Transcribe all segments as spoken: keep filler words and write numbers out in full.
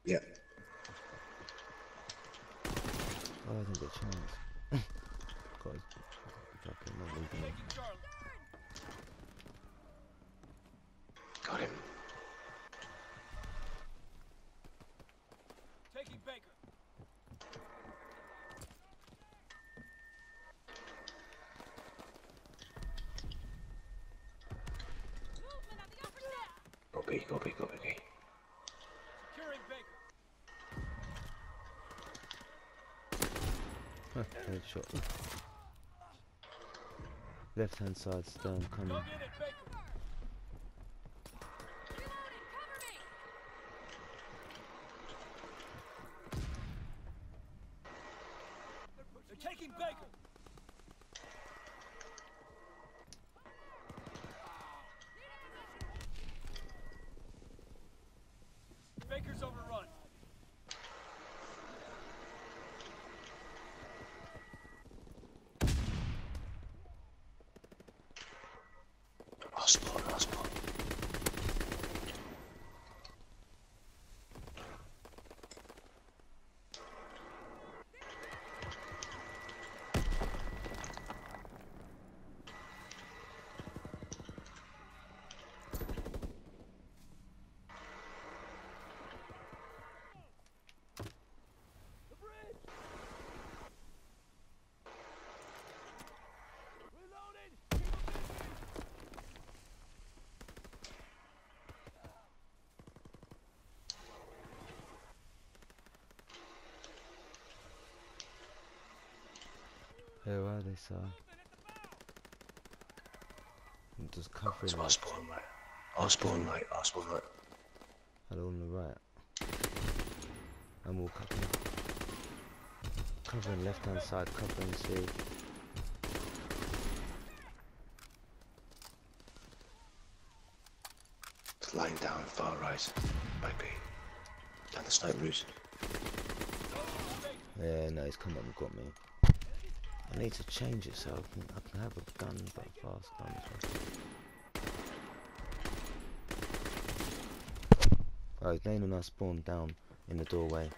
Yeah. Oh, I didn't get a chance. God, fucking not leaving him. Got him. Taking Baker. Go B, go B, go B. Securing Baker. Huh, headshot. Left hand side stone coming. Dug in at Baker. They're taking Baker. Baker's overrun. I'll spawn, I'll spawn. Where are they, sir? I'm just covering So I'll it. spawn right. I'll spawn right, I'll spawn right. Hello on the right. I'm all covering. Covering left hand side, covering C. It's lying down far right. Might be. Down the sniper route. Yeah, no, he's come up and got me. I need to change it so I can, I can have a gun, but a fast gun as well. Alright, Dane and I spawned down in the doorway.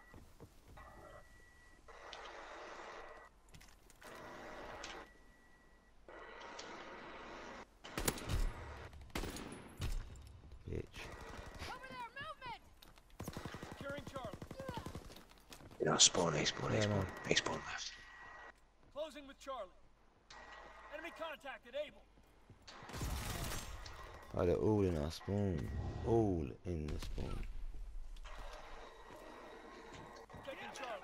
Bitch. Securing Charlie. You know, spawn, A spawn, A Yeah, spawn. no. A spawn left. Closing with Charlie. Enemy contact at Able. Oh, they're all in our spawn. All in the spawn. Taking Charlie.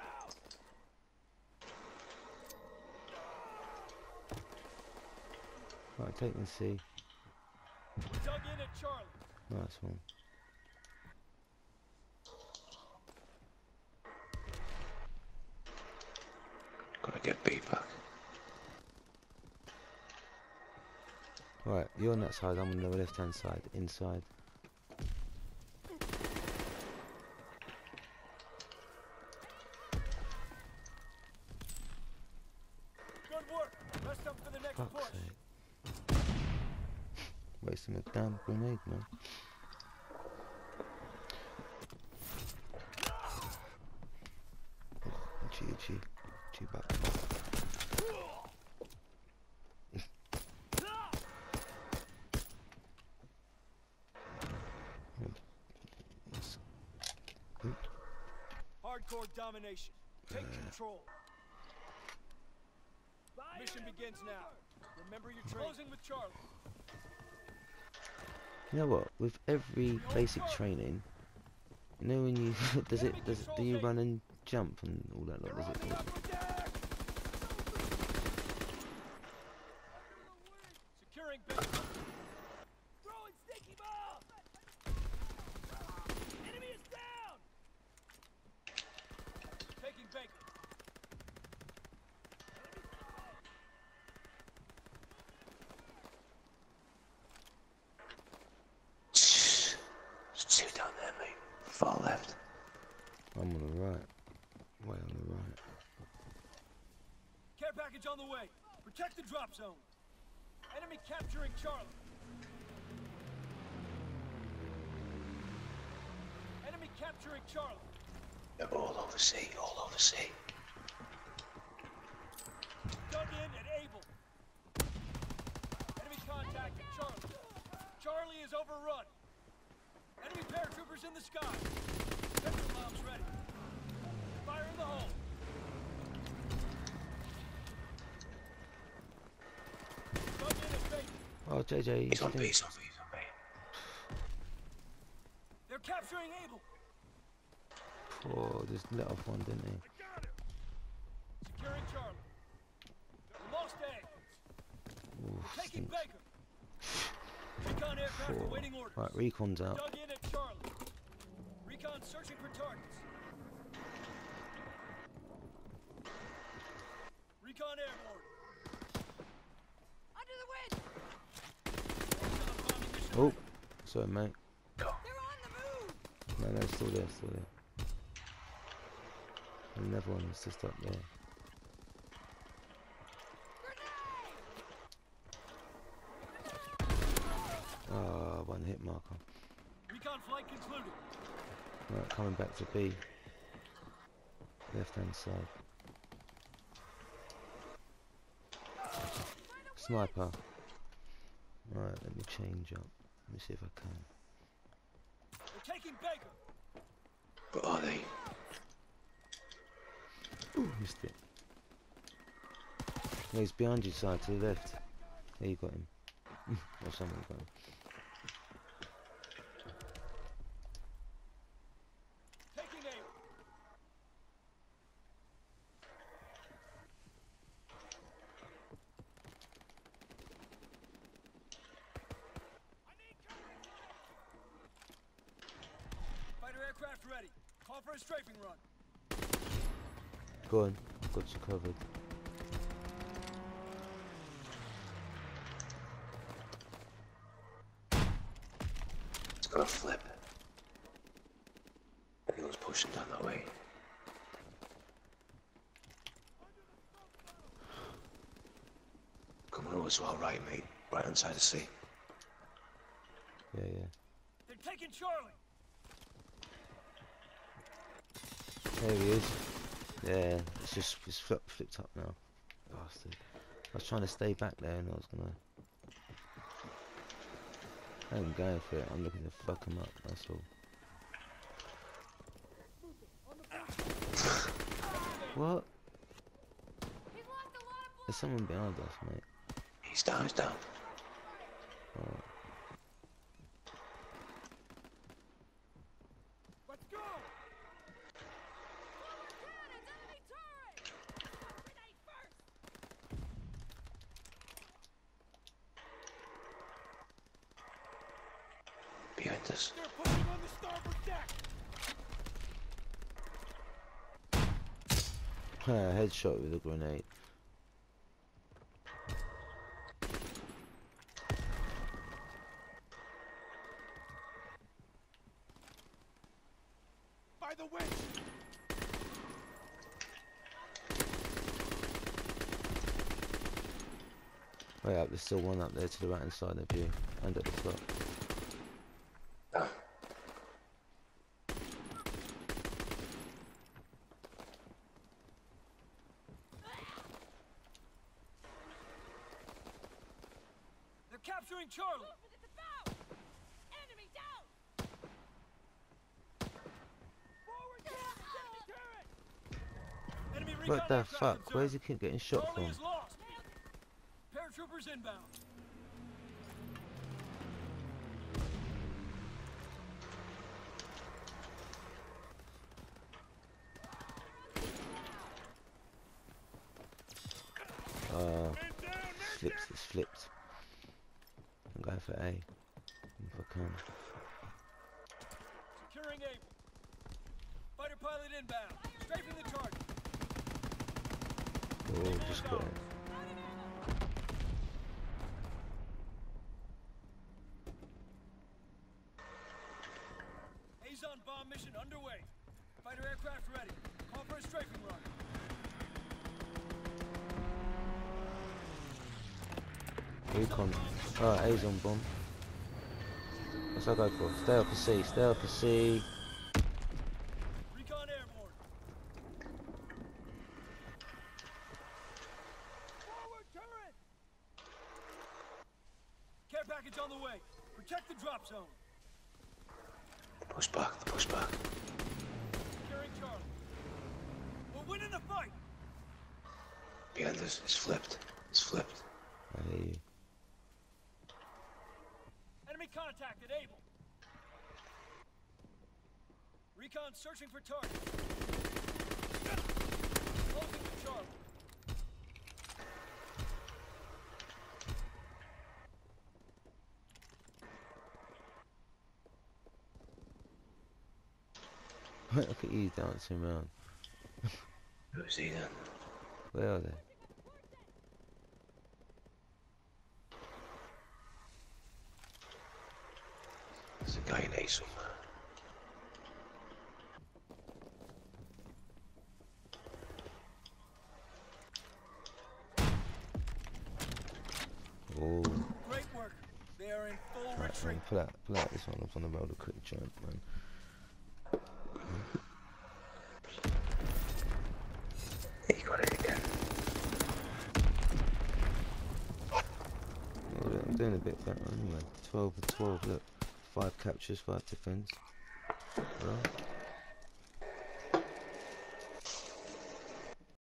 Right, taking C. Dug in at Charlie. Nice one. Gotta get B back. Right, you're on that side, I'm on the left hand side, inside. Good work. Rest up for the next Fuck's push. sake. Wasting a damn grenade, man. G G. G back. Hardcore domination. Take control. Mission begins now. Remember your training. Closing with Charlie. You know what? With every basic training, you know when you does it does it, do you run and jump and all that lot? Does it? Securing Baker. Throwing sticky ball. Enemy is down. Taking Baker. There's two down there, mate. Far left. I'm on the right. Way on the right. Care package on the way. Protect the drop zone. Enemy capturing Charlie. Enemy capturing capturing Charlie. They're all over sea, all over sea. Dug in at Able. Enemy contact at Charlie. Charlie is overrun. Enemy paratroopers in the sky. Vector bombs ready. Fire in the hole. Dug in at Bacon. Oh, J J, He's on you B, think- he's on B, he's on B. They're capturing Able. Oh, just let off one, didn't he? Securing Charlie. We lost A. Ooh, Taking stinks. Baker. Recon aircraft Four. awaiting orders. Right, recon's out. Dug in at Charlie. Recon searching for targets. Recon airborne. Under the wind! Recon bombing mission Oh, ready. sorry, mate. Go. They're on the move! No, no, still there, still there. Another one is just up there. Ah, one hit marker. Recon flight concluded. Right, coming back to B. Left hand side. Sniper. Right, let me change up. Let me see if I can. They're taking Baker. But are they? Ooh, missed it. No, he's behind you, side to the left. There, you got him. Or someone got him. Taking aim. Fighter aircraft ready. Call for a strafing run. Go on, I've got you covered. It's gonna flip. Everyone's pushing down that way. Coming over to our right, mate. Right hand side of the sea. Yeah, yeah. They're taking Charlie. There he is. Yeah, it's just it's flip, flipped up now. Bastard. I was trying to stay back there and I was gonna... I ain't going for it, I'm looking to fuck him up, that's all. What? He's lost a lot of blood! There's someone behind us, mate. He's down, he's down. Alright. Let's go. Cannons! Enemy turret! Grenade first! Behind us. They're pushing on the starboard deck. Headshot with a grenade. By the winch. Way up, there's still one up there to the right hand side of you. And at the top. Ah. They're capturing Charlie. Look what it's about! Enemy down! Forward, enemy turret. Enemy recon What the aircraft fuck? observed. Where's he keep getting shot Charlie from? is lost. Paratroopers inbound. Uh, flips, it's flipped. I'm going for A. If I can. Securing Able. Fighter pilot inbound. Strafing the target. Oh, just got it. Azon bomb mission underway. Fighter aircraft ready. Call for a strafing run. Recon. Alright, A's on bomb. What's I go for? Stay up the sea, stay up the sea. on the way. Protect the drop zone. Push back, push back. Securing Charlie. We're winning the fight. Behind us, it's flipped. It's flipped. I hear you. Enemy contacted Able. Recon searching for target. Closing to Charlie. Look at you dancing around. Who's he then? Where are they? There's a guy in A somewhere. Oh, Great work. They are in full right, retreat. man, pull out, pull out this one. I'm on the road a quick jump, man. He got it again. Oh, look, I'm doing a bit better anyway. twelve for twelve, look. five captures, five defends. Well,